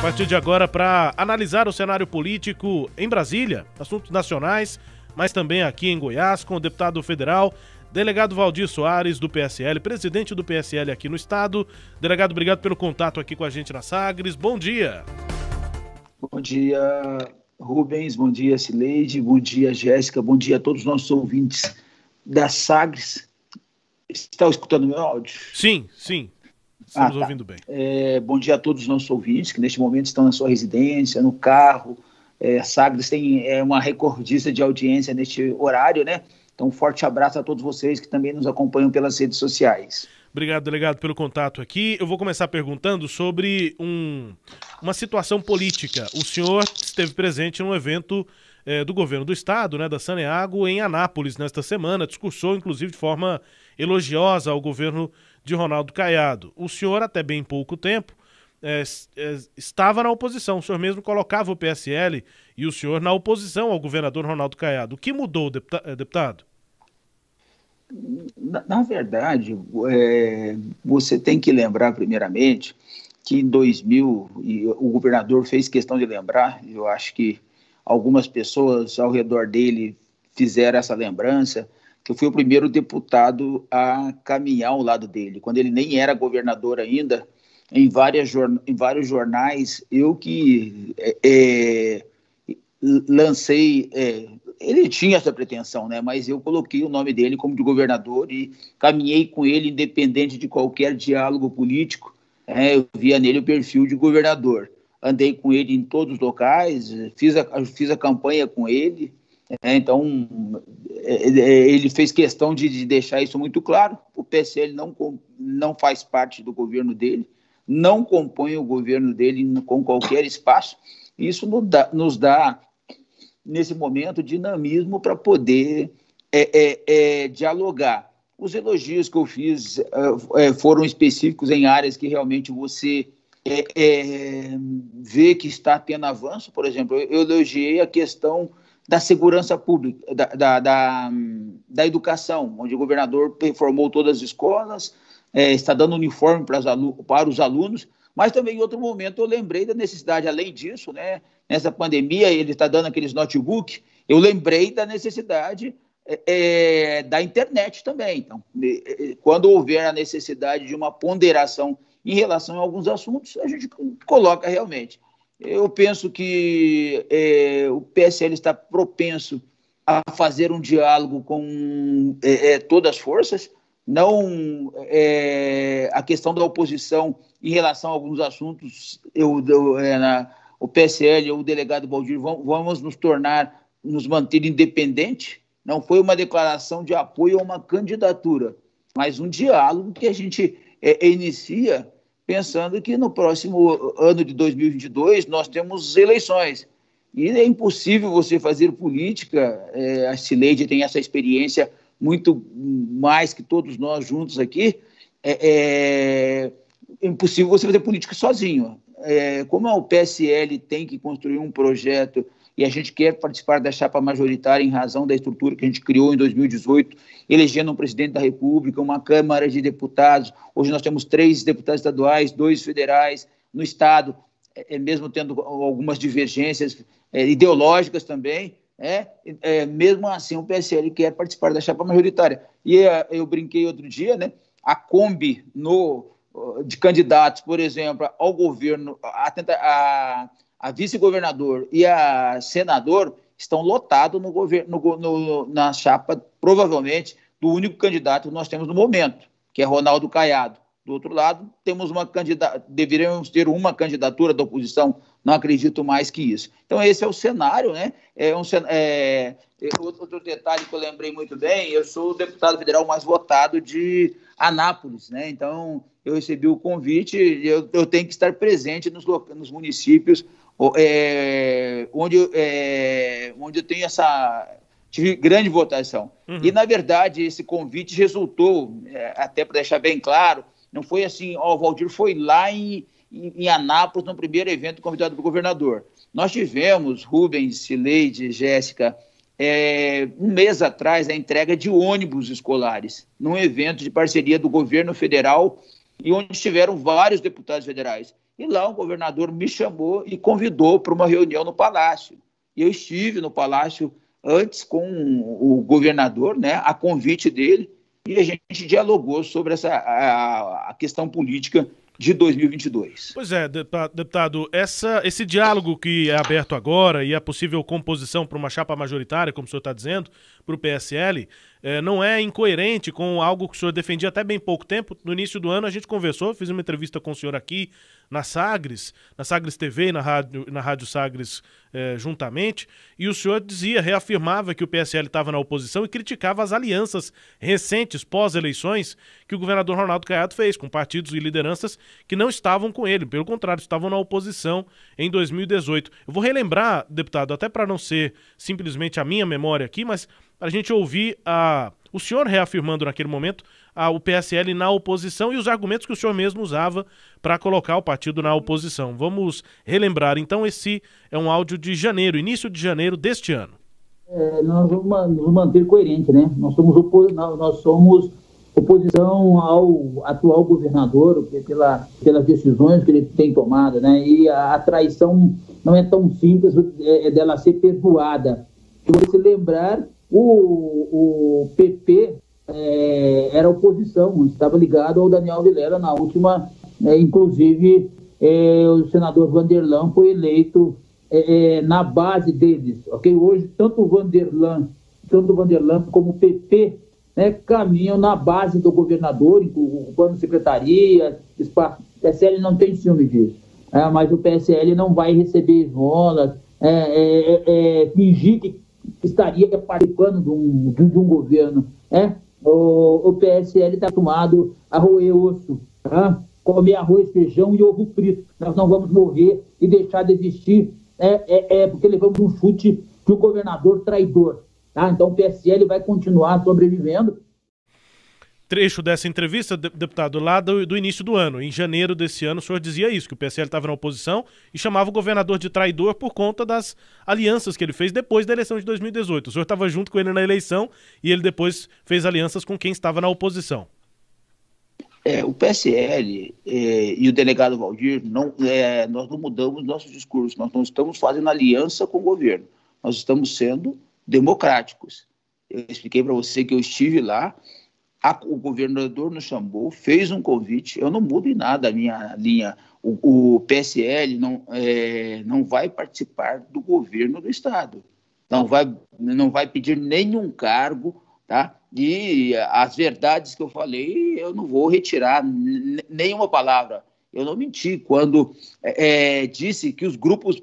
partir de agora para analisar o cenário político em Brasília, assuntos nacionais, mas também aqui em Goiás, com o deputado federal, delegado Valdir Soares, do PSL, presidente do PSL aqui no estado. Delegado, obrigado pelo contato aqui com a gente na Sagres. Bom dia. Bom dia, Rubens. Bom dia, Cileide. Bom dia, Jéssica. Bom dia a todos os nossos ouvintes da Sagres. Está escutando meu áudio? Sim. Estamos ouvindo bem. Bom dia a todos os nossos ouvintes que neste momento estão na sua residência, no carro. A Sagres tem uma recordista de audiência neste horário, né? Então, um forte abraço a todos vocês que também nos acompanham pelas redes sociais. Obrigado, delegado, pelo contato aqui. Eu vou começar perguntando sobre uma situação política. O senhor esteve presente num evento do governo do estado, né, da Saneago, em Anápolis, nesta semana. Discursou, inclusive, de forma elogiosa ao governo de Ronaldo Caiado. O senhor, até bem pouco tempo, estava na oposição. O senhor mesmo colocava o PSL e o senhor na oposição ao governador Ronaldo Caiado. O que mudou, deputado? Na verdade, você tem que lembrar, primeiramente, que em 2000, e o governador fez questão de lembrar, eu acho que algumas pessoas ao redor dele fizeram essa lembrança, que eu fui o primeiro deputado a caminhar ao lado dele. Quando ele nem era governador ainda, em vários jornais, eu que lancei... ele tinha essa pretensão, né? Mas eu coloquei o nome dele como de governador e caminhei com ele independente de qualquer diálogo político. Eu via nele o perfil de governador. Andei com ele em todos os locais, fiz a campanha com ele. Então, ele fez questão de deixar isso muito claro. O PSL não faz parte do governo dele, não compõe o governo dele com qualquer espaço. Isso nos dá nesse momento, dinamismo para poder dialogar. Os elogios que eu fiz foram específicos em áreas que realmente você vê que está tendo avanço. Por exemplo, eu elogiei a questão da segurança pública, da educação, onde o governador reformou todas as escolas, está dando uniforme para os alunos, mas também em outro momento eu lembrei da necessidade, além disso, né, nessa pandemia, ele está dando aqueles notebook, eu lembrei da necessidade da internet também. Então, quando houver a necessidade de uma ponderação em relação a alguns assuntos, a gente coloca realmente. Eu penso que o PSL está propenso a fazer um diálogo com todas as forças, não a questão da oposição em relação a alguns assuntos, o PSL ou o delegado Valdir vamos nos manter independente. Não foi uma declaração de apoio a uma candidatura, mas um diálogo que a gente inicia pensando que no próximo ano de 2022 nós temos eleições. E é impossível você fazer política, a Cileide tem essa experiência muito mais que todos nós juntos aqui, é impossível você fazer política sozinho. Como o PSL tem que construir um projeto e a gente quer participar da chapa majoritária em razão da estrutura que a gente criou em 2018, elegendo um presidente da República, uma Câmara de Deputados. Hoje nós temos 3 deputados estaduais, 2 federais. No Estado, mesmo tendo algumas divergências ideológicas também, mesmo assim o PSL quer participar da chapa majoritária. E eu brinquei outro dia, né? A Kombi de candidatos, por exemplo, ao governo, a vice-governador e a senador estão lotados no governo, na chapa, provavelmente, do único candidato que nós temos no momento, que é Ronaldo Caiado. Do outro lado, deveríamos ter uma candidatura da oposição, não acredito mais que isso. Então, esse é o cenário, né? Outro detalhe que eu lembrei muito bem, eu sou o deputado federal mais votado de Anápolis, né? Então, eu recebi o convite, eu tenho que estar presente nos municípios onde eu tenho tive grande votação. Uhum. E, na verdade, esse convite resultou, até para deixar bem claro, não foi assim, o Valdir foi lá em Anápolis, no primeiro evento convidado pelo governador. Nós tivemos, Rubens, Cileide, Jéssica, um mês atrás, a entrega de ônibus escolares, num evento de parceria do governo federal, e onde estiveram vários deputados federais. E lá o governador me chamou e convidou para uma reunião no Palácio. E eu estive no Palácio antes com o governador, né, a convite dele, e a gente dialogou sobre a questão política de 2022. Pois é, deputado, esse diálogo que é aberto agora e a possível composição para uma chapa majoritária, como o senhor está dizendo, para o PSL, não é incoerente com algo que o senhor defendia até bem pouco tempo. No início do ano a gente conversou, fiz uma entrevista com o senhor aqui na Sagres TV e na Rádio Sagres juntamente, e o senhor reafirmava que o PSL estava na oposição e criticava as alianças recentes, pós-eleições, que o governador Ronaldo Caiado fez com partidos e lideranças que não estavam com ele, pelo contrário, estavam na oposição em 2018. Eu vou relembrar, deputado, até para não ser simplesmente a minha memória aqui, mas para a gente ouvir o senhor reafirmando naquele momento o PSL na oposição e os argumentos que o senhor mesmo usava para colocar o partido na oposição. Vamos relembrar, então, esse é um áudio de janeiro, início de janeiro deste ano. Nós vamos nos manter coerentes, né? Nós somos oposição ao atual governador pelas decisões que ele tem tomado, né? E a traição não é tão simples dela ser perdoada. Se você lembrar, o PP era oposição, estava ligado ao Daniel Vilela na última, inclusive o senador Vanderlan foi eleito na base deles, ok? Hoje, tanto o Vanderlan como o PP, né, caminham na base do governador, ocupando secretaria, espaço. O PSL não tem ciúme disso, mas o PSL não vai receber esmolas, fingir que estaria participando de um governo. O PSL está acostumado a roer osso, comer arroz, feijão e ovo frito. Nós não vamos morrer e deixar de existir porque levamos um chute de um governador traidor. Então o PSL vai continuar sobrevivendo. Trecho dessa entrevista, deputado, lá do início do ano. Em janeiro desse ano, o senhor dizia isso, que o PSL estava na oposição e chamava o governador de traidor por conta das alianças que ele fez depois da eleição de 2018. O senhor estava junto com ele na eleição e ele depois fez alianças com quem estava na oposição. O PSL e o delegado Valdir, nós não mudamos nosso discurso, nós não estamos fazendo aliança com o governo, nós estamos sendo democráticos. Eu expliquei para você que eu estive lá, o governador nos chamou, fez um convite, eu não mudo em nada a minha linha. O PSL não vai participar do governo do Estado, não vai pedir nenhum cargo, tá? E as verdades que eu falei, eu não vou retirar nenhuma palavra. Eu não menti quando disse que os grupos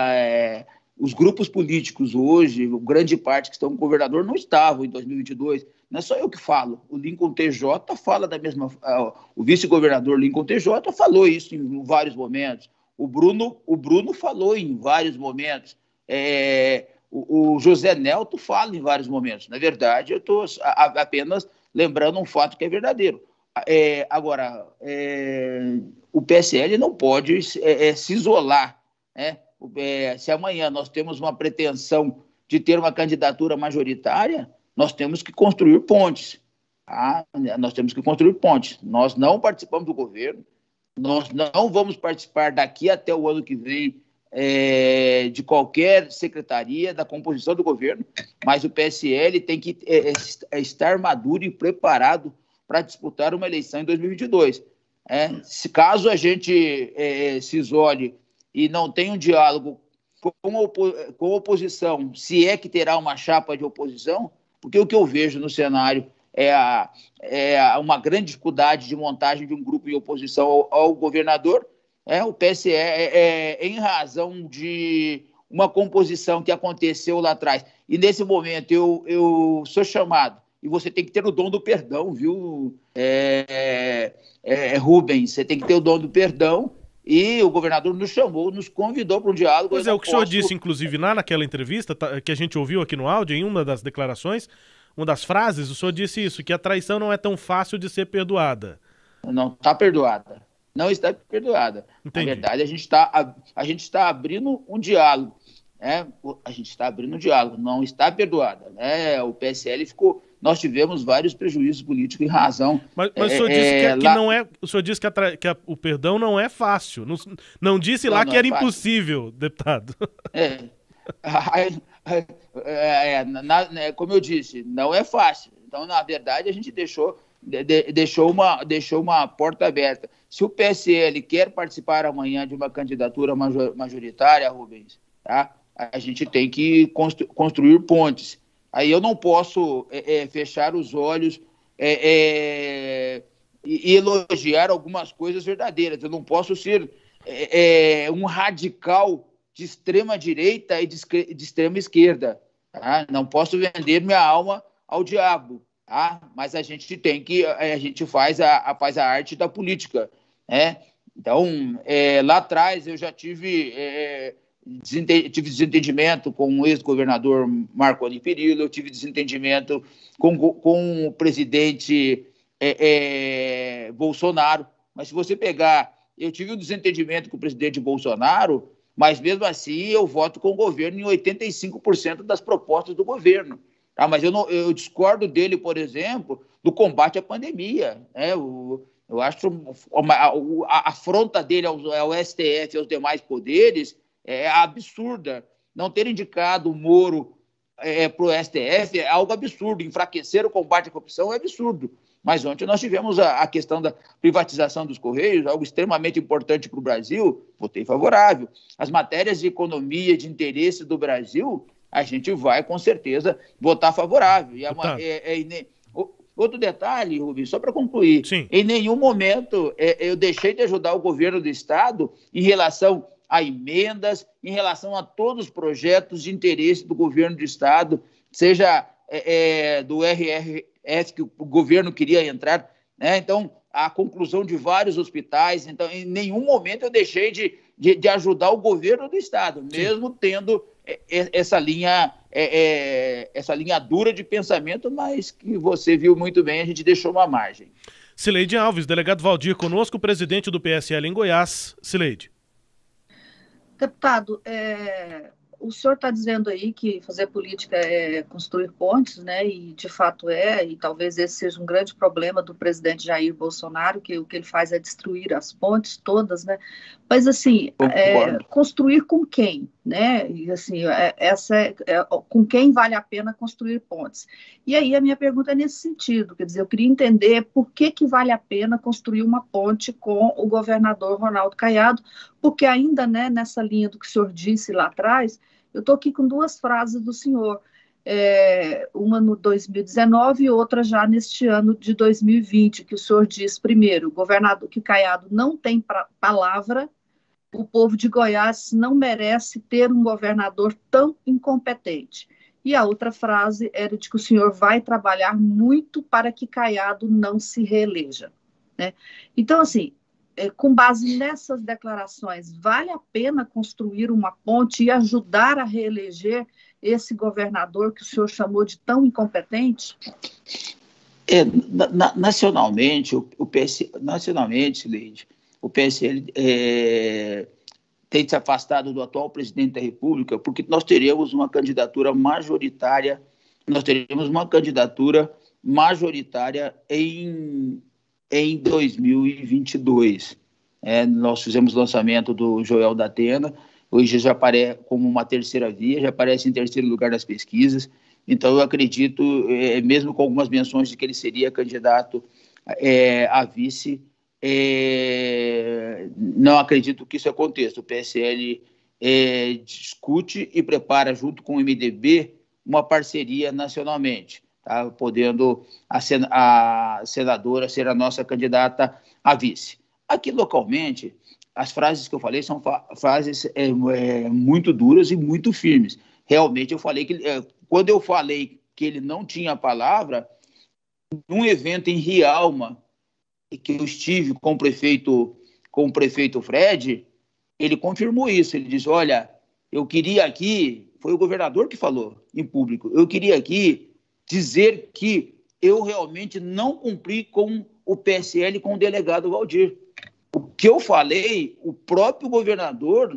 políticos hoje, grande parte que estão com o governador, não estavam em 2022. Não é só eu que falo. O Lincoln TJ fala da mesma... O vice-governador Lincoln TJ falou isso em vários momentos. O Bruno falou em vários momentos. O José Nelto fala em vários momentos. Na verdade, eu estou apenas lembrando um fato que é verdadeiro. Agora, o PSL não pode se isolar, né? Se amanhã nós temos uma pretensão de ter uma candidatura majoritária, nós temos que construir pontes. Tá? Nós temos que construir pontes. Nós não participamos do governo, nós não vamos participar daqui até o ano que vem de qualquer secretaria da composição do governo, mas o PSL tem que estar maduro e preparado para disputar uma eleição em 2022. Caso a gente se isole e não tem um diálogo com a oposição, se é que terá uma chapa de oposição, porque o que eu vejo no cenário é uma grande dificuldade de montagem de um grupo de oposição ao governador, o PSE, em razão de uma composição que aconteceu lá atrás. E nesse momento eu sou chamado, e você tem que ter o dom do perdão, viu, Rubens? Você tem que ter o dom do perdão. E o governador nos chamou, nos convidou para um diálogo. Pois o que o senhor disse, inclusive, naquela entrevista que a gente ouviu aqui no áudio, em uma das declarações, uma das frases, o senhor disse isso, que a traição não é tão fácil de ser perdoada. Não está perdoada. Não está perdoada. Entendi. Na verdade, a gente está abrindo um diálogo. A gente está abrindo um diálogo, não está perdoada. O PSL ficou nós tivemos vários prejuízos políticos em razão. Mas o senhor disse que não é. O senhor disse que o perdão não é fácil. Não disse lá que era impossível, deputado. Como eu disse, não é fácil. Então, na verdade, a gente deixou uma porta aberta. Se o PSL quer participar amanhã de uma candidatura majoritária, Rubens, tá? A gente tem que construir pontes. Aí eu não posso fechar os olhos e elogiar algumas coisas verdadeiras. Eu não posso ser um radical de extrema direita e de extrema esquerda. Tá? Não posso vender minha alma ao diabo. Tá? Mas a gente faz a arte da política. Né? Então, lá atrás eu já tive desentendimento com o ex-governador Marconi Perillo, eu tive desentendimento com o presidente Bolsonaro, mas se você pegar, eu tive um desentendimento com o presidente Bolsonaro, mas mesmo assim eu voto com o governo em 85% das propostas do governo. Tá? Mas eu discordo dele, por exemplo, do combate à pandemia. Né? Eu acho a afronta dele ao STF e aos demais poderes é absurda. Não ter indicado o Moro para o STF é algo absurdo. Enfraquecer o combate à corrupção é absurdo. Mas ontem nós tivemos a questão da privatização dos Correios, algo extremamente importante para o Brasil, votei favorável. As matérias de economia, de interesse do Brasil, a gente vai, com certeza, votar favorável. Outro detalhe, Rubens, só para concluir, Sim. Em nenhum momento eu deixei de ajudar o governo do Estado em relação a emendas, em relação a todos os projetos de interesse do governo do Estado, seja do RRF que o governo queria entrar, né? Então, a conclusão de vários hospitais. Então, em nenhum momento eu deixei de ajudar o governo do Estado, mesmo Sim. tendo essa linha dura de pensamento, mas que você viu muito bem, a gente deixou uma margem. Cileide Alves, delegado Valdir conosco, presidente do PSL em Goiás. Cileide. Deputado, o senhor está dizendo aí que fazer política é construir pontes, né? E de fato e talvez esse seja um grande problema do presidente Jair Bolsonaro, que o que ele faz é destruir as pontes todas, né? Mas assim, construir com quem, né? E assim, com quem vale a pena construir pontes? E aí a minha pergunta é nesse sentido, quer dizer, eu queria entender por que vale a pena construir uma ponte com o governador Ronaldo Caiado, porque ainda, né, nessa linha do que o senhor disse lá atrás, eu estou aqui com duas frases do senhor, uma no 2019 e outra já neste ano de 2020, que o senhor diz, primeiro, o governador, que Caiado não tem palavra, o povo de Goiás não merece ter um governador tão incompetente. E a outra frase era de que o senhor vai trabalhar muito para que Caiado não se reeleja. Né? Então, assim, com base nessas declarações, vale a pena construir uma ponte e ajudar a reeleger esse governador que o senhor chamou de tão incompetente? Nacionalmente, Leide, o PSL tem se afastado do atual presidente da República porque nós teremos uma candidatura majoritária, em 2022. Nós fizemos o lançamento do Joel da Atena, hoje já aparece como uma terceira via, já aparece em terceiro lugar nas pesquisas, então eu acredito, mesmo com algumas menções de que ele seria candidato a vice, não acredito que isso aconteça. O PSL discute e prepara, junto com o MDB, uma parceria nacionalmente, tá? Podendo a senadora ser a nossa candidata a vice. Aqui, localmente, as frases que eu falei são frases muito duras e muito firmes. Realmente, eu falei que quando eu falei que ele não tinha palavra, num evento em Rialma, que eu estive com o prefeito Fred, ele confirmou isso. Ele disse: olha, eu queria aqui, foi o governador que falou em público, eu queria aqui dizer que eu realmente não cumpri com o PSL, com o delegado Valdir. O que eu falei, o próprio governador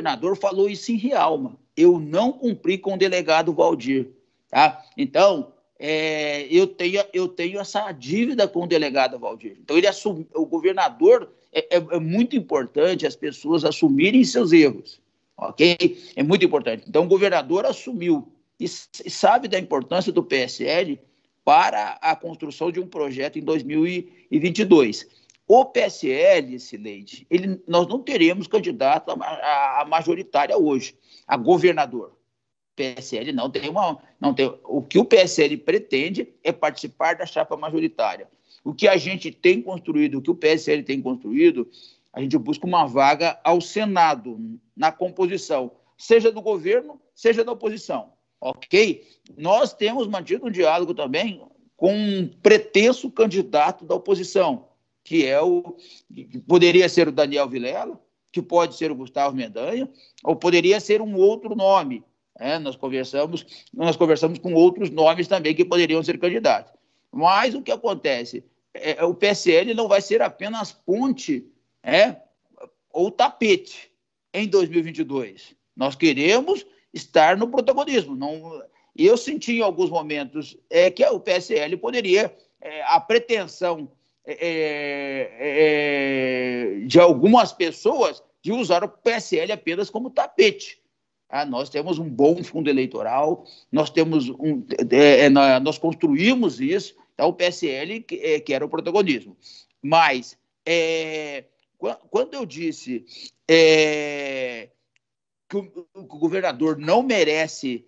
falou isso em Rialma. Eu não cumpri com o delegado Valdir. Tá? Então, eu tenho essa dívida com o delegado Valdir. Então, o governador, é muito importante as pessoas assumirem seus erros, ok? É muito importante. Então, o governador assumiu e sabe da importância do PSL para a construção de um projeto em 2022. O PSL, Cileide, nós não teremos candidato a majoritária hoje, a governador. PSL não tem o que o PSL pretende é participar da chapa majoritária. O que a gente tem construído, o que o PSL tem construído, a gente busca uma vaga ao Senado, na composição, seja do governo, seja da oposição, ok? Nós temos mantido um diálogo também com um pretenso candidato da oposição, que poderia ser o Daniel Vilela, que pode ser o Gustavo Mendanha, ou poderia ser um outro nome. Nós conversamos com outros nomes também que poderiam ser candidatos. Mas o que acontece? O PSL não vai ser apenas ponte ou tapete em 2022. Nós queremos estar no protagonismo. Eu senti em alguns momentos que o PSL poderia, a pretensão de algumas pessoas de usar o PSL apenas como tapete. Nós temos um bom fundo eleitoral, nós construímos isso, então o PSL quer o protagonismo. Mas, quando eu disse que o governador não merece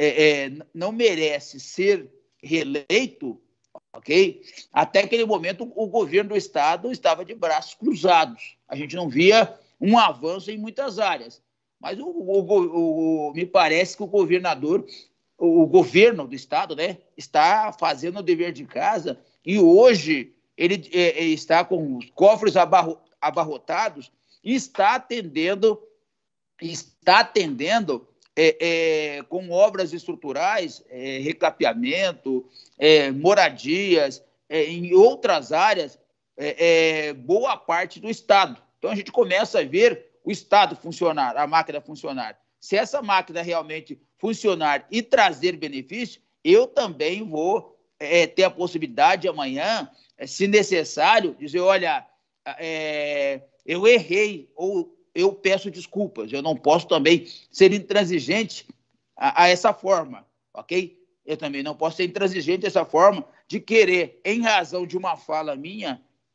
ser reeleito, ok? Até aquele momento, o governo do Estado estava de braços cruzados. A gente não via um avanço em muitas áreas. Mas me parece que o governo do Estado, né, está fazendo o dever de casa e hoje ele está com os cofres abarrotados e está atendendo com obras estruturais, recapeamento, moradias, em outras áreas, boa parte do Estado. Então, a gente começa a ver o Estado funcionar, a máquina funcionar. Se essa máquina realmente funcionar e trazer benefício, eu também vou ter a possibilidade de amanhã, se necessário, dizer, olha, eu errei ou eu peço desculpas. Eu não posso também ser intransigente a essa forma, ok? Eu também não posso ser intransigente dessa forma de querer, em razão de uma fala minha,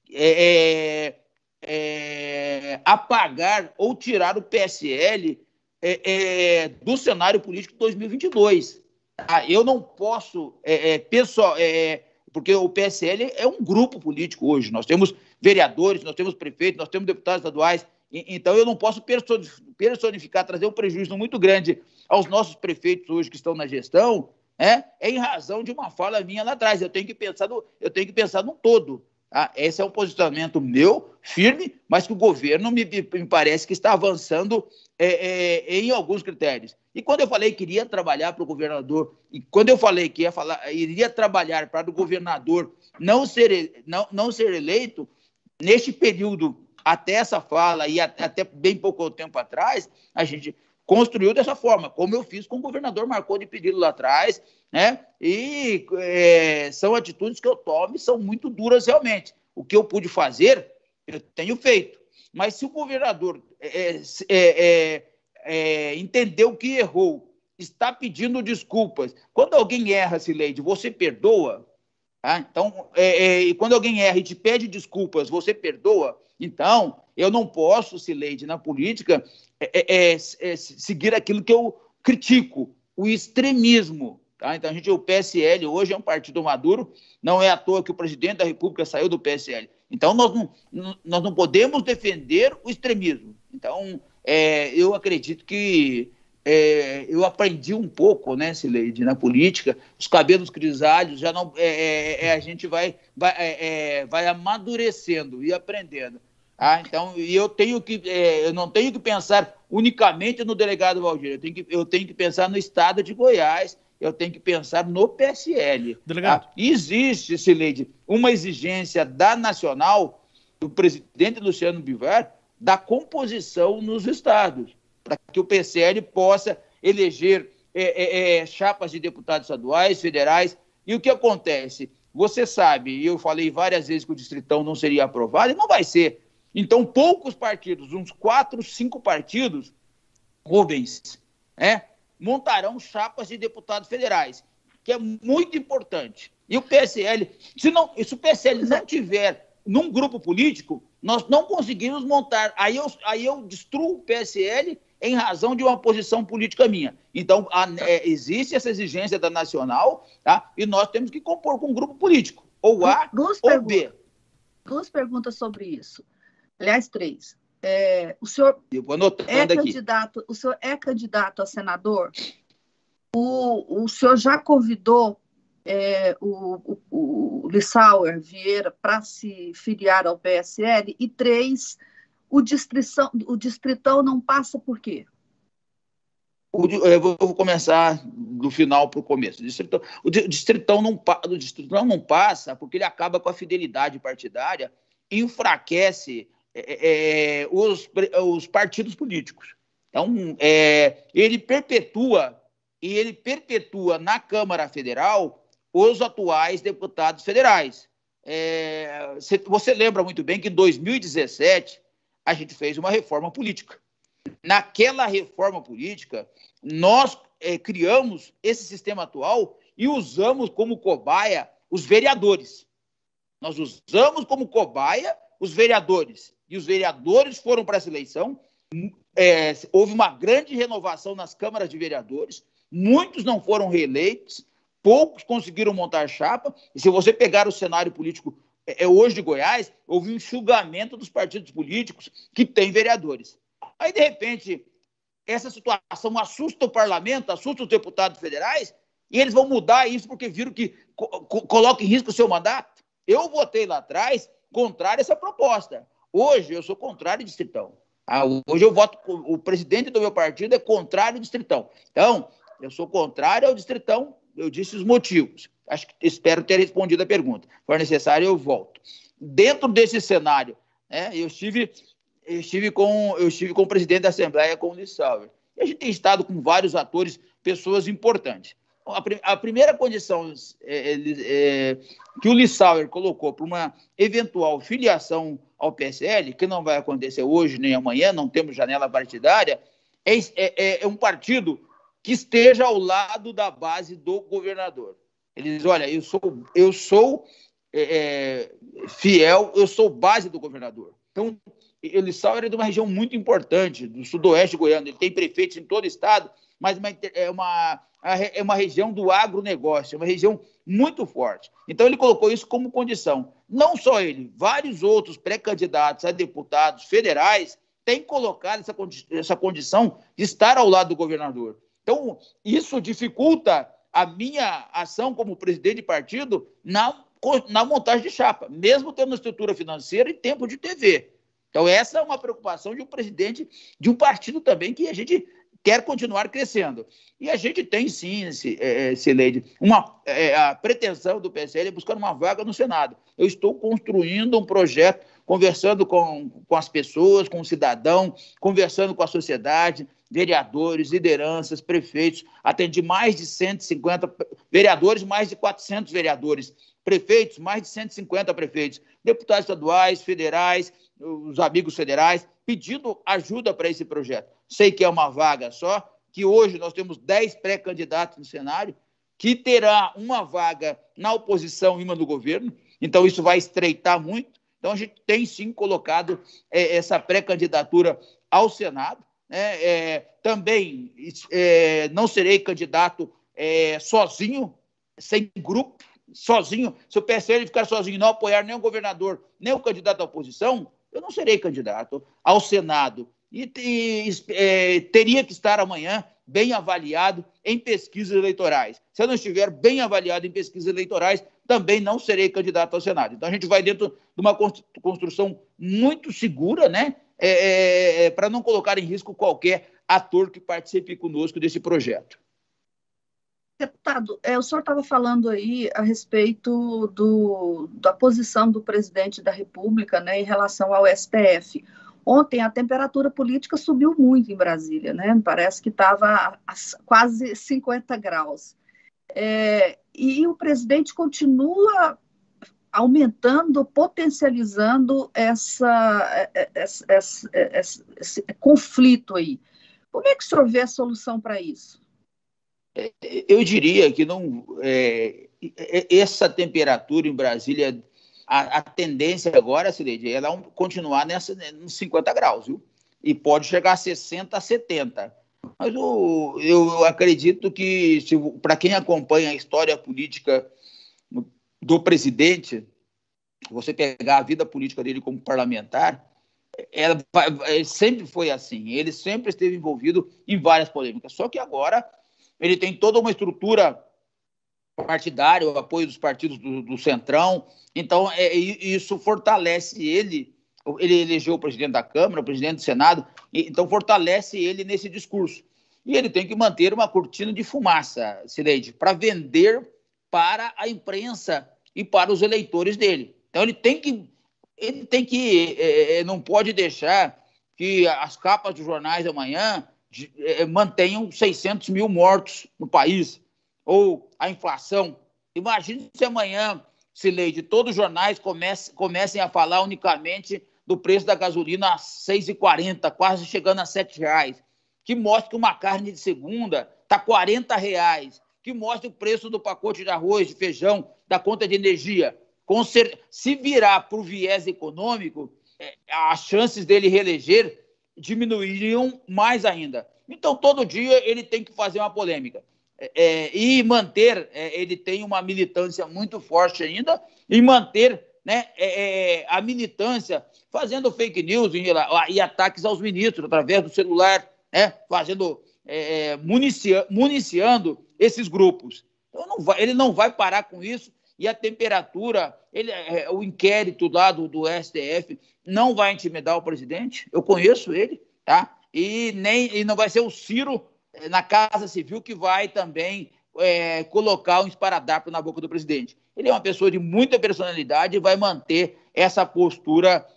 apagar ou tirar o PSL do cenário político de 2022. Eu não posso, porque o PSL é um grupo político hoje. Nós temos vereadores, nós temos prefeitos, nós temos deputados estaduais. Então, eu não posso personificar, trazer um prejuízo muito grande aos nossos prefeitos hoje que estão na gestão, em razão de uma fala minha lá atrás. Eu tenho que pensar no todo. Esse é um posicionamento meu, firme, mas que o governo me parece que está avançando em alguns critérios. E quando eu falei que iria trabalhar para o governador, e quando eu falei que iria trabalhar para o governador não ser eleito, neste período, até essa fala e até bem pouco tempo atrás, a gente construiu dessa forma, como eu fiz com o governador Marconi pedido lá atrás, né? E são atitudes que eu tomo e são muito duras realmente. O que eu pude fazer, eu tenho feito. Mas se o governador entendeu que errou, está pedindo desculpas, quando alguém erra, Cileide, você perdoa? Então, e quando alguém erra e te pede desculpas, você perdoa? Então, eu não posso, Cileide, na política, seguir aquilo que eu critico, o extremismo. Então, o PSL hoje é um partido maduro, não é à toa que o presidente da República saiu do PSL. Então, nós não podemos defender o extremismo. Então, eu acredito que eu aprendi um pouco, né, Cileide, na política, os cabelos grisalhos, já não, a gente vai amadurecendo e aprendendo. Então, eu não tenho que pensar unicamente no delegado Valdir, eu tenho que pensar no estado de Goiás, eu tenho que pensar no PSL. Delegado. Existe, Cileide, uma exigência da Nacional, do presidente Luciano Bivar, da composição nos estados, para que o PSL possa eleger chapas de deputados estaduais, federais, E o que acontece? Você sabe, e eu falei várias vezes que o Distritão não seria aprovado, e não vai ser. Então, poucos partidos, uns 4, 5 partidos, Rubens, montarão chapas de deputados federais, que é muito importante. E o PSL, se o PSL não tiver num grupo político, nós não conseguimos montar. Aí eu destruo o PSL em razão de uma posição política minha. Então, existe essa exigência da Nacional, tá? E nós temos que compor com um grupo político, ou A ou B. 2 perguntas sobre isso. Aliás, 3. O senhor o senhor é candidato a senador? O senhor já convidou o Lissauer Vieira para se filiar ao PSL? E 3, o Distritão não passa por quê? Eu vou começar do final para o começo. O Distritão não passa porque ele acaba com a fidelidade partidária e enfraquece os partidos políticos. Então, ele perpetua na Câmara Federal os atuais deputados federais. Você lembra muito bem que em 2017 a gente fez uma reforma política. Naquela reforma política, nós criamos esse sistema atual e usamos como cobaia os vereadores. Nós usamos como cobaia os vereadores. E os vereadores foram para essa eleição. Houve uma grande renovação nas câmaras de vereadores. Muitos não foram reeleitos. Poucos conseguiram montar chapa. E se você pegar o cenário político hoje de Goiás, houve um enxugamento dos partidos políticos que têm vereadores. Aí, de repente, essa situação assusta o parlamento, assusta os deputados federais, e eles vão mudar isso porque viram que coloca em risco o seu mandato. Eu votei lá atrás contrário a essa proposta. Hoje eu sou contrário ao Distritão. Hoje eu voto, o presidente do meu partido é contrário ao Distritão. Então, eu sou contrário ao Distritão, eu disse os motivos. Espero ter respondido a pergunta. Se for necessário, eu volto. Dentro desse cenário, eu estive com o presidente da Assembleia, com o Lissauer. E a gente tem estado com vários atores, pessoas importantes. A primeira condição que o Lissauer colocou para uma eventual filiação ao PSL, que não vai acontecer hoje nem amanhã, não temos janela partidária, é um partido que esteja ao lado da base do governador. Ele diz, olha, eu sou fiel, eu sou base do governador. Então, o Lissauer é de uma região muito importante, do sudoeste goiano. Ele tem prefeitos em todo o estado, mas é uma região do agronegócio, é uma região muito forte. Então, ele colocou isso como condição. Não só ele, vários outros pré-candidatos a deputados federais têm colocado essa condição de estar ao lado do governador. Então, isso dificulta a minha ação como presidente de partido na montagem de chapa, mesmo tendo estrutura financeira e tempo de TV. Então, essa é uma preocupação de um presidente de um partido também que a gente quer continuar crescendo. E a gente tem, sim, Cileide, a pretensão do PSL é buscar uma vaga no Senado. Eu estou construindo um projeto, conversando com as pessoas, com o cidadão, conversando com a sociedade, vereadores, lideranças, prefeitos. Atendi mais de 150 vereadores, mais de 400 vereadores. Prefeitos, mais de 150 prefeitos. Deputados estaduais, federais, os amigos federais, pedindo ajuda para esse projeto. Sei que é uma vaga só, que hoje nós temos 10 pré-candidatos no cenário, que terá uma vaga na oposição e uma no governo, então isso vai estreitar muito. Então a gente tem sim colocado essa pré-candidatura ao Senado. Também não serei candidato sozinho, sem grupo, sozinho. Se o PSL ficar sozinho e não apoiar nem o governador, nem o candidato à oposição, eu não serei candidato ao Senado. E teria que estar amanhã bem avaliado em pesquisas eleitorais. Se eu não estiver bem avaliado em pesquisas eleitorais, também não serei candidato ao Senado. Então, a gente vai dentro de uma construção muito segura, né? Para não colocar em risco qualquer ator que participe conosco desse projeto. Deputado, o senhor estava falando aí a respeito da posição do presidente da República, né, em relação ao STF. Ontem a temperatura política subiu muito em Brasília, né? Parece que estava a quase 50 graus. e o presidente continua aumentando, potencializando esse conflito aí. Como é que o senhor vê a solução para isso? Eu diria que não, essa temperatura em Brasília, a tendência agora, Cileide, é ela continuar nos 50 graus, viu? E pode chegar a 60, a 70. Mas eu acredito que, para quem acompanha a história política do presidente, você pegar a vida política dele como parlamentar, ele sempre foi assim, ele sempre esteve envolvido em várias polêmicas, só que agora ele tem toda uma estrutura partidária, o apoio dos partidos do Centrão, então isso fortalece ele elegeu o presidente da Câmara, o presidente do Senado, então fortalece ele nesse discurso. E ele tem que manter uma cortina de fumaça, Cileide, para vender para a imprensa e para os eleitores dele. Então ele tem que não pode deixar que as capas dos jornais da manhã mantenham 600 mil mortos no país, ou a inflação. Imagine se amanhã, Cileide, todos os jornais comecem a falar unicamente do preço da gasolina a 6,40, quase chegando a R$ 7,00, que mostre que uma carne de segunda está R$ 40, que mostre o preço do pacote de arroz, de feijão, da conta de energia. Se virar para o viés econômico, as chances dele reeleger diminuiriam mais ainda. Então, todo dia ele tem que fazer uma polêmica. E manter, ele tem uma militância muito forte ainda, e manter, né, a militância fazendo fake news e ataques aos ministros através do celular, né, municiando esses grupos. Então, ele não vai parar com isso, e a temperatura, o inquérito lá do STF não vai intimidar o presidente, eu conheço ele, tá? E não vai ser o Ciro na Casa Civil que vai também colocar um esparadrapo na boca do presidente. Ele é uma pessoa de muita personalidade e vai manter essa postura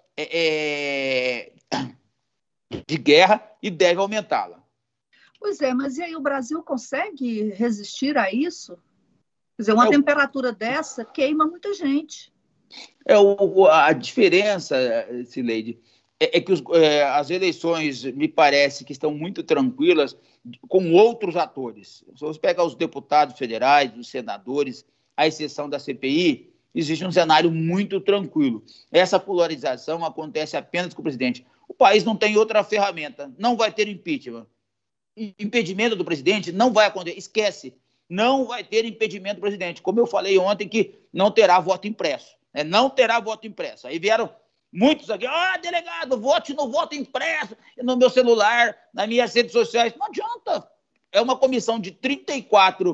de guerra e deve aumentá-la. Pois é, mas e aí o Brasil consegue resistir a isso? Quer dizer, uma temperatura dessa queima muita gente. A diferença, Cileide, é que as eleições, me parece, que estão muito tranquilas com outros atores. Se você pegar os deputados federais, os senadores, à exceção da CPI, existe um cenário muito tranquilo. Essa polarização acontece apenas com o presidente. O país não tem outra ferramenta, não vai ter impeachment. Impedimento do presidente não vai acontecer, esquece, não vai ter impedimento do presidente. Como eu falei ontem, que não terá voto impresso. Não terá voto impresso. Aí vieram muitos aqui, delegado, vote no voto impresso, no meu celular, nas minhas redes sociais. Não adianta. É uma comissão de 34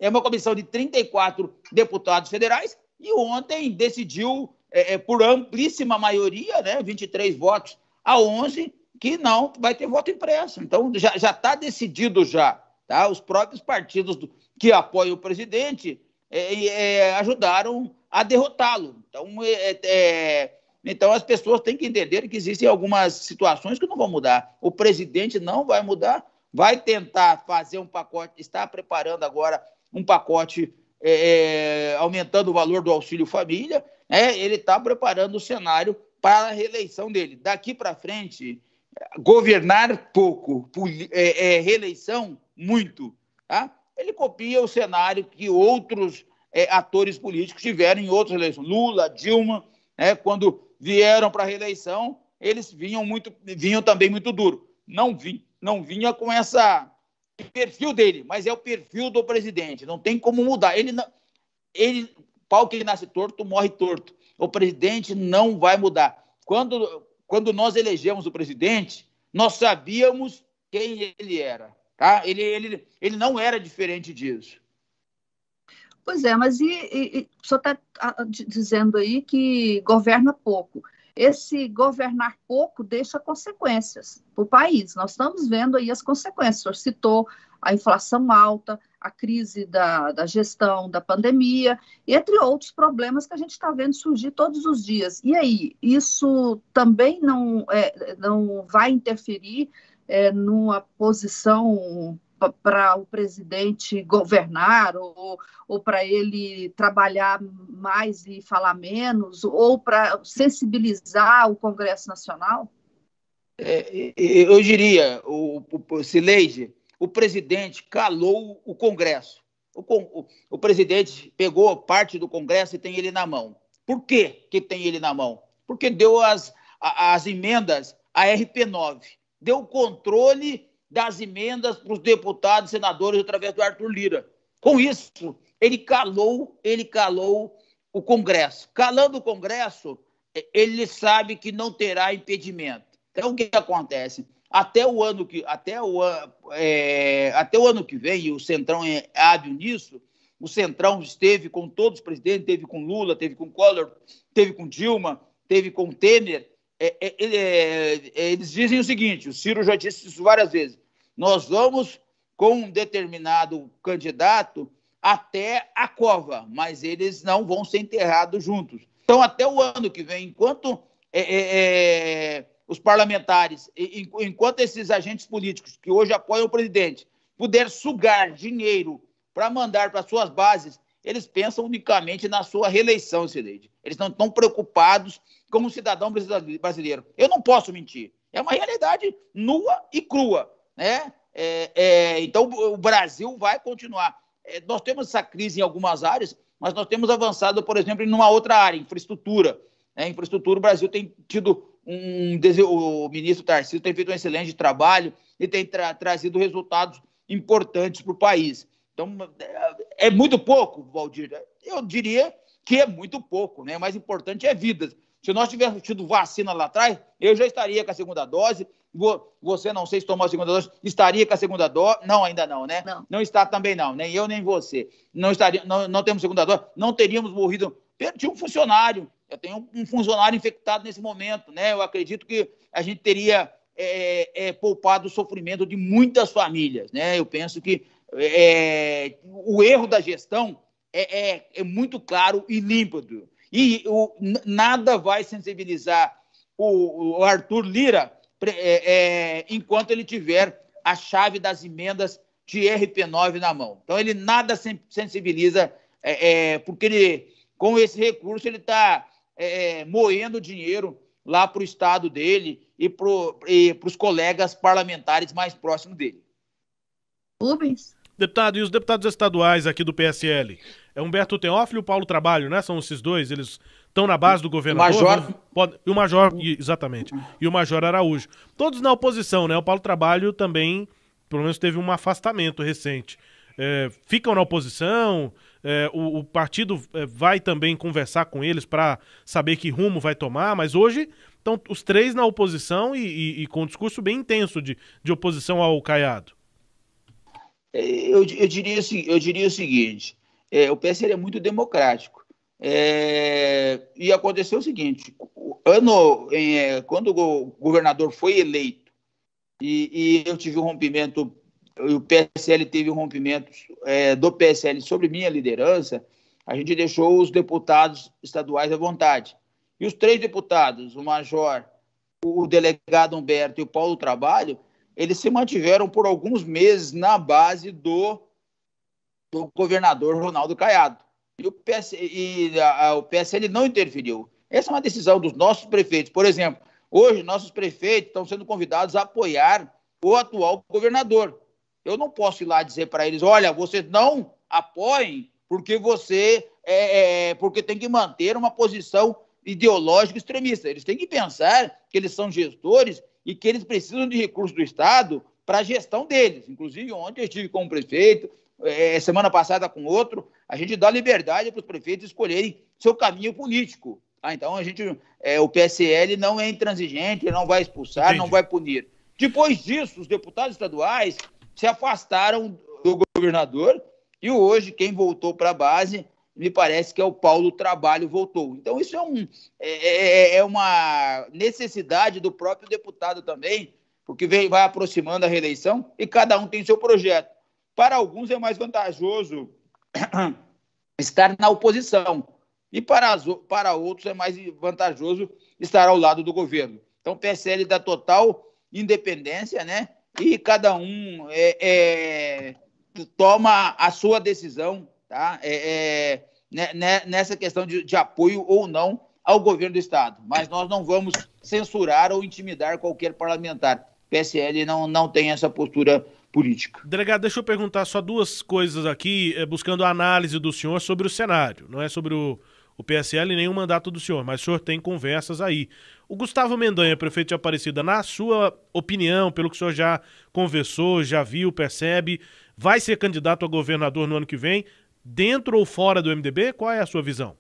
deputados federais, e ontem decidiu, por amplíssima maioria, né, 23 votos a 11, que não vai ter voto impresso. Então, já está decidido já. Tá? Os próprios partidos que apoiam o presidente ajudaram a derrotá-lo. Então, as pessoas têm que entender que existem algumas situações que não vão mudar. O presidente não vai mudar, vai tentar fazer um pacote, está preparando agora um pacote aumentando o valor do Auxílio Família, ele está preparando o cenário para a reeleição dele. Daqui para frente, governar pouco, reeleição muito, tá? Ele copia o cenário que outros atores políticos tiveram em outras eleições. Lula, Dilma, quando vieram para a reeleição, eles vinham também muito duro. Não vinha com essa perfil dele, mas é o perfil do presidente. Não tem como mudar. Pau que nasce torto, morre torto. O presidente não vai mudar. Quando nós elegemos o presidente, nós sabíamos quem ele era. Tá? Ele não era diferente disso. Pois é, mas o senhor está dizendo aí que governa pouco. Esse governar pouco deixa consequências para o país. Nós estamos vendo aí as consequências. O senhor citou a inflação alta, a crise da gestão da pandemia, entre outros problemas que a gente está vendo surgir todos os dias. E aí, isso também não vai interferir numa posição para o presidente governar, ou para ele trabalhar mais e falar menos, ou para sensibilizar o Congresso Nacional? Eu diria, Cileide, o presidente calou o Congresso. O presidente pegou parte do Congresso e tem ele na mão. Por quê que tem ele na mão? Porque deu as emendas à RP9, deu o controle das emendas para os deputados e senadores através do Arthur Lira. Com isso, ele calou o Congresso. Calando o Congresso, ele sabe que não terá impedimento. Então, o que acontece? Até o ano que vem, e o Centrão é hábil nisso, o Centrão esteve com todos os presidentes, teve com Lula, teve com Collor, teve com Dilma, teve com Temer. Eles dizem o seguinte, o Ciro já disse isso várias vezes, nós vamos com um determinado candidato até a cova, mas eles não vão ser enterrados juntos. Então, até o ano que vem, enquanto os parlamentares, enquanto esses agentes políticos que hoje apoiam o presidente puder sugar dinheiro para mandar para suas bases, eles pensam unicamente na sua reeleição, Cileide. Eles não estão preocupados com o cidadão brasileiro. Eu não posso mentir. É uma realidade nua e crua, né? Então, o Brasil vai continuar. Nós temos essa crise em algumas áreas, mas nós temos avançado, por exemplo, em uma outra área, infraestrutura. Infraestrutura, o Brasil tem tido o ministro Tarcísio tem feito um excelente trabalho e tem trazido resultados importantes para o país. Então, é muito pouco, Valdir? Eu diria que é muito pouco, né? O mais importante é vidas. Se nós tivéssemos tido vacina lá atrás, eu já estaria com a segunda dose. Você, não sei se tomou a segunda dose, estaria com a segunda dose. Não, ainda não, né? Não está também não, nem eu nem você. Não temos segunda dose, não teríamos morrido. Tinha um funcionário, eu tenho um funcionário infectado nesse momento, né? Eu acredito que a gente teria poupado o sofrimento de muitas famílias, né? Eu penso que o erro da gestão é muito claro e límpido. E nada vai sensibilizar o Arthur Lira enquanto ele tiver a chave das emendas de RP9 na mão. Então, ele nada sensibiliza, porque ele, com esse recurso ele está moendo dinheiro lá para o estado dele e para os colegas parlamentares mais próximos dele. Rubens? Deputado, e os deputados estaduais aqui do PSL? É Humberto Teófilo e o Paulo Trabalho, né? São esses dois, eles estão na base do governador. E o Major, exatamente. E o Major Araújo. Todos na oposição, né? O Paulo Trabalho também, pelo menos, teve um afastamento recente. Ficam na oposição, o partido vai também conversar com eles para saber que rumo vai tomar, mas hoje estão os três na oposição e com um discurso bem intenso de oposição ao Caiado. Eu diria o seguinte, o PSL é muito democrático. E aconteceu o seguinte, quando o governador foi eleito e eu tive um rompimento, o PSL teve um rompimento do PSL sobre minha liderança, a gente deixou os deputados estaduais à vontade. E os três deputados, o Major, o delegado Humberto e o Paulo Trabalho, eles se mantiveram por alguns meses na base do governador Ronaldo Caiado. E o PSL não interferiu. Essa é uma decisão dos nossos prefeitos. Por exemplo, hoje nossos prefeitos estão sendo convidados a apoiar o atual governador. Eu não posso ir lá dizer para eles, olha, vocês não apoiem porque porque tem que manter uma posição ideológica extremista. Eles têm que pensar que eles são gestores e que eles precisam de recursos do Estado para a gestão deles. Inclusive, ontem eu estive com um prefeito, semana passada com outro, a gente dá liberdade para os prefeitos escolherem seu caminho político. Então, o PSL não é intransigente, não vai expulsar, Entendi. Não vai punir. Depois disso, os deputados estaduais se afastaram do governador e hoje quem voltou para a base, me parece que é o Paulo Trabalho voltou. Então, isso é uma necessidade do próprio deputado também, porque vai aproximando a reeleição e cada um tem seu projeto. Para alguns é mais vantajoso estar na oposição e para outros é mais vantajoso estar ao lado do governo. Então, o PSL dá total independência, né? e cada um toma a sua decisão, tá? Nessa questão de apoio ou não ao governo do Estado. Mas nós não vamos censurar ou intimidar qualquer parlamentar. O PSL não tem essa postura política. Delegado, deixa eu perguntar só duas coisas aqui, buscando a análise do senhor sobre o cenário. Não é sobre o PSL nem o mandato do senhor, mas o senhor tem conversas aí. O Gustavo Mendanha, prefeito de Aparecida, na sua opinião, pelo que o senhor já conversou, já viu, percebe, vai ser candidato a governador no ano que vem, dentro ou fora do MDB? Qual é a sua visão?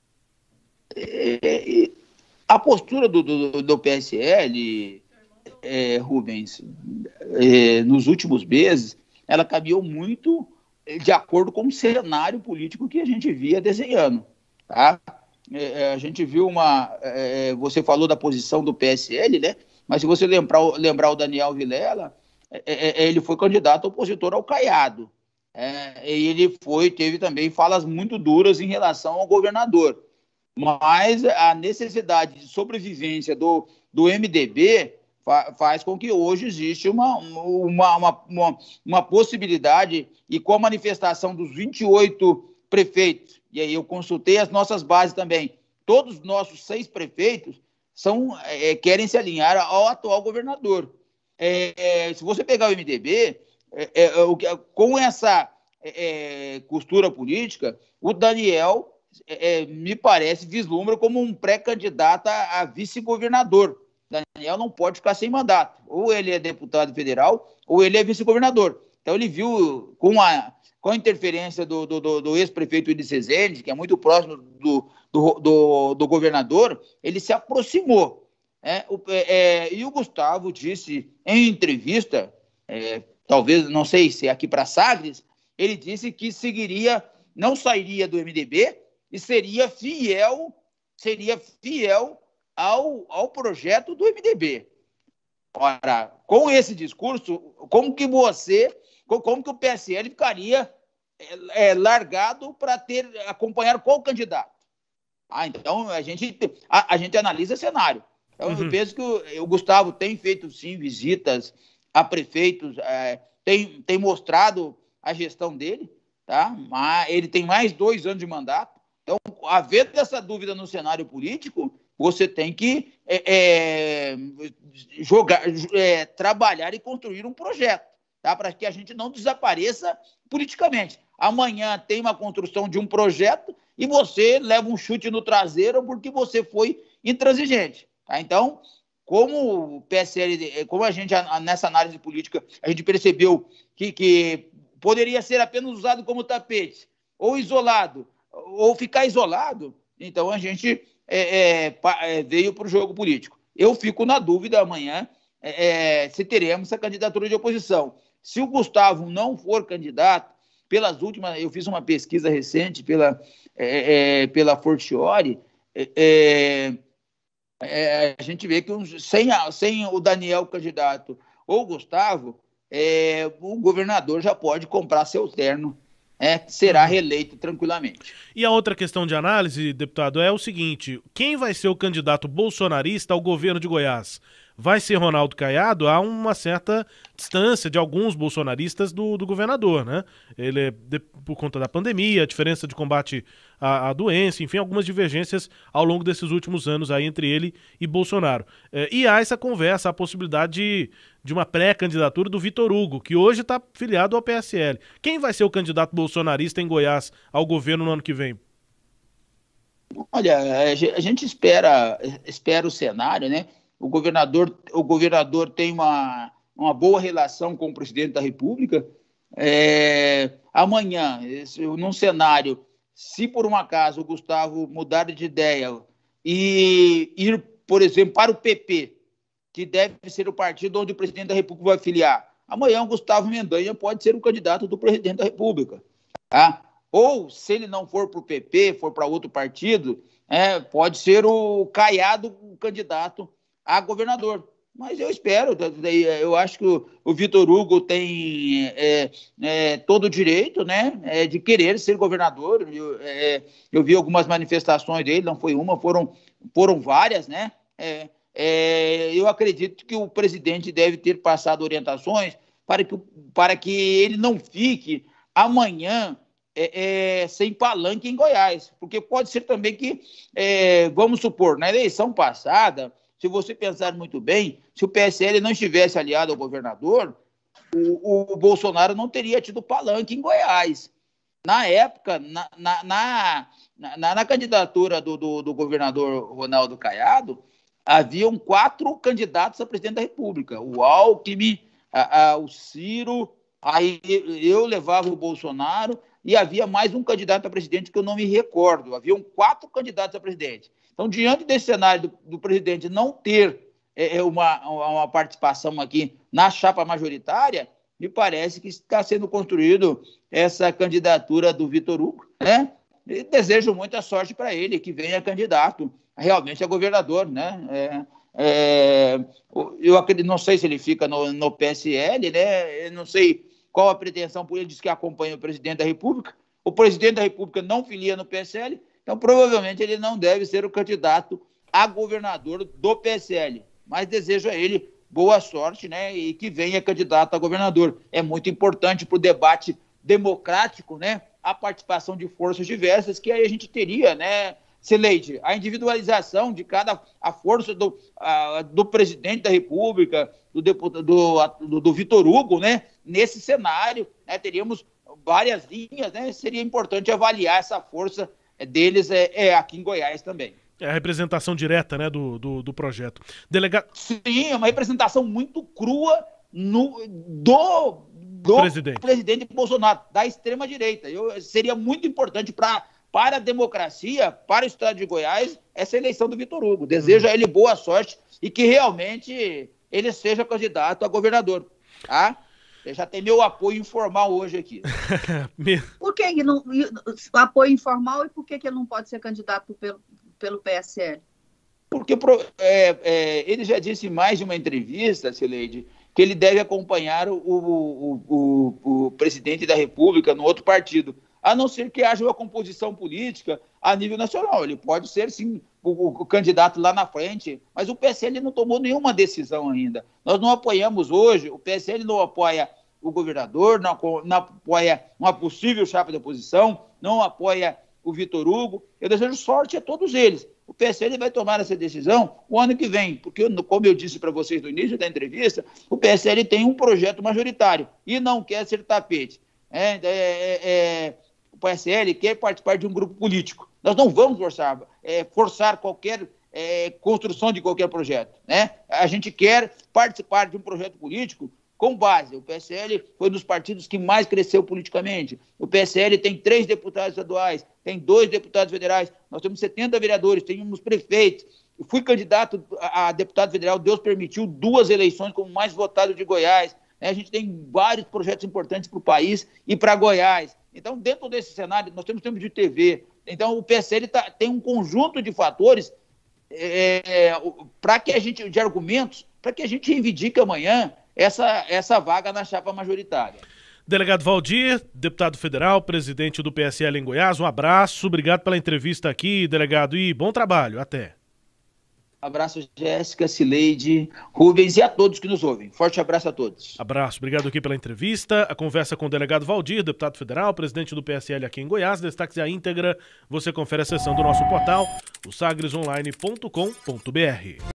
A postura do PSL, Rubens, nos últimos meses, ela caminhou muito de acordo com o cenário político que a gente via desenhando, tá? A gente viu você falou da posição do PSL, né? Mas se você lembrar o Daniel Vilela, ele foi candidato opositor ao Caiado. E ele teve também falas muito duras em relação ao governador. Mas a necessidade de sobrevivência do MDB faz com que hoje existe uma possibilidade, e com a manifestação dos 28 prefeitos, e aí eu consultei as nossas bases também, todos os nossos 6 prefeitos querem se alinhar ao atual governador. Se você pegar o MDB, com essa costura política, o Daniel me parece, vislumbra como um pré-candidato a vice-governador. Daniel não pode ficar sem mandato. Ou ele é deputado federal, ou ele é vice-governador. Então ele viu, com a interferência do ex-prefeito Ulisses Rezende, que é muito próximo do governador, ele se aproximou. E o Gustavo disse em entrevista, talvez, não sei se é aqui para Sagres, ele disse que não sairia do MDB, e seria fiel ao projeto do MDB. Ora, com esse discurso, como que o PSL ficaria largado para acompanhar qual candidato? Então, a gente analisa cenário. Então, eu penso que o Gustavo tem feito, sim, visitas a prefeitos, tem mostrado a gestão dele, tá? Mas ele tem mais 2 anos de mandato. Então, havendo essa dúvida no cenário político, você tem que trabalhar e construir um projeto, tá? Para que a gente não desapareça politicamente. Amanhã tem uma construção de um projeto e você leva um chute no traseiro porque você foi intransigente, tá? Então, como o PSL, como a gente, nessa análise política, a gente percebeu que poderia ser apenas usado como tapete, ou isolado, ou ficar isolado, então a gente veio para o jogo político. Eu fico na dúvida amanhã se teremos essa candidatura de oposição. Se o Gustavo não for candidato, eu fiz uma pesquisa recente pela Fortiori, a gente vê que sem o Daniel candidato ou o Gustavo, o governador já pode comprar seu terno, será reeleito tranquilamente. E a outra questão de análise, deputado, é o seguinte: quem vai ser o candidato bolsonarista ao governo de Goiás? Vai ser Ronaldo Caiado? Há uma certa distância de alguns bolsonaristas do governador, né? Ele por conta da pandemia, a diferença de combate à doença, enfim, algumas divergências ao longo desses últimos anos aí entre ele e Bolsonaro. E há essa conversa, a possibilidade de uma pré-candidatura do Vitor Hugo, que hoje está filiado ao PSL. Quem vai ser o candidato bolsonarista em Goiás ao governo no ano que vem? Olha, a gente espera o cenário, né? O governador tem uma boa relação com o presidente da República. Amanhã, num cenário, se por um acaso o Gustavo mudar de ideia e ir, por exemplo, para o PP, que deve ser o partido onde o presidente da República vai filiar, amanhã o Gustavo Mendanha pode ser o candidato do presidente da República, tá? Ou, se ele não for para o PP, for para outro partido, pode ser o Caiado o candidato a governador. Mas eu espero, eu acho que o Vitor Hugo tem todo o direito, né, de querer ser governador. Eu vi algumas manifestações dele, não foi uma, foram várias, né? eu acredito que o presidente deve ter passado orientações para que ele não fique amanhã sem palanque em Goiás, porque pode ser também que, vamos supor, na eleição passada, se você pensar muito bem, se o PSL não estivesse aliado ao governador, o Bolsonaro não teria tido palanque em Goiás. Na época, na candidatura do governador Ronaldo Caiado, haviam 4 candidatos a presidente da República, o Alckmin, o Ciro, aí eu levava o Bolsonaro, e havia mais um candidato a presidente que eu não me recordo. Haviam 4 candidatos a presidente. Então, diante desse cenário do presidente não ter uma participação aqui na chapa majoritária, me parece que está sendo construído essa candidatura do Vitor Hugo, né? E desejo muita sorte para ele, que venha candidato realmente a governador, né? Eu acredito, não sei se ele fica no PSL, né? Eu não sei qual a pretensão, por ele diz que acompanha o presidente da República. O presidente da República não filia no PSL, então provavelmente ele não deve ser o candidato a governador do PSL. Mas desejo a ele boa sorte, né? E que venha candidato a governador. É muito importante para o debate democrático, né? A participação de forças diversas, que aí a gente teria, né, Cileide, a individualização de a força do presidente da República, do Vitor Hugo, né? Nesse cenário, né, teríamos várias linhas, né? Seria importante avaliar essa força deles aqui em Goiás também. É a representação direta, né, do projeto. Delegado... Sim, é uma representação muito crua do presidente Bolsonaro, da extrema-direita. Seria muito importante para a democracia, para o estado de Goiás, essa eleição do Vitor Hugo. Desejo a ele boa sorte e que realmente ele seja candidato a governador. Tá? Ele já tem meu apoio informal hoje aqui. Por que ele não, apoio informal, e por que ele não pode ser candidato pelo PSL? Porque ele já disse em mais de uma entrevista, Cileide, que ele deve acompanhar o presidente da República no outro partido, a não ser que haja uma composição política a nível nacional. Ele pode ser, sim, o candidato lá na frente, mas o PSL não tomou nenhuma decisão ainda. Nós não apoiamos hoje, o PSL não apoia o governador, não apoia uma possível chapa de oposição, não apoia o Vitor Hugo. Eu desejo sorte a todos eles. O PSL vai tomar essa decisão o ano que vem, porque, como eu disse para vocês no início da entrevista, o PSL tem um projeto majoritário e não quer ser tapete. O PSL quer participar de um grupo político. Nós não vamos forçar qualquer construção de qualquer projeto, né? A gente quer participar de um projeto político com base. O PSL foi um dos partidos que mais cresceu politicamente. O PSL tem 3 deputados estaduais, tem 2 deputados federais, nós temos 70 vereadores, temos prefeitos. Eu fui candidato a deputado federal, Deus permitiu 2 eleições como mais votado de Goiás. A gente tem vários projetos importantes para o país e para Goiás. Então, dentro desse cenário, nós temos tempo de TV. Então, o PSL tem um conjunto de fatores de argumentos, para que a gente reivindique amanhã essa vaga na chapa majoritária. Delegado Valdir, deputado federal, presidente do PSL em Goiás, um abraço, obrigado pela entrevista aqui, delegado, e bom trabalho, até. Abraço, Jéssica, Cileide, Rubens e a todos que nos ouvem. Forte abraço a todos. Abraço, obrigado aqui pela entrevista, a conversa com o delegado Valdir, deputado federal, presidente do PSL aqui em Goiás. Destaques à íntegra, você confere a seção do nosso portal, o sagresonline.com.br.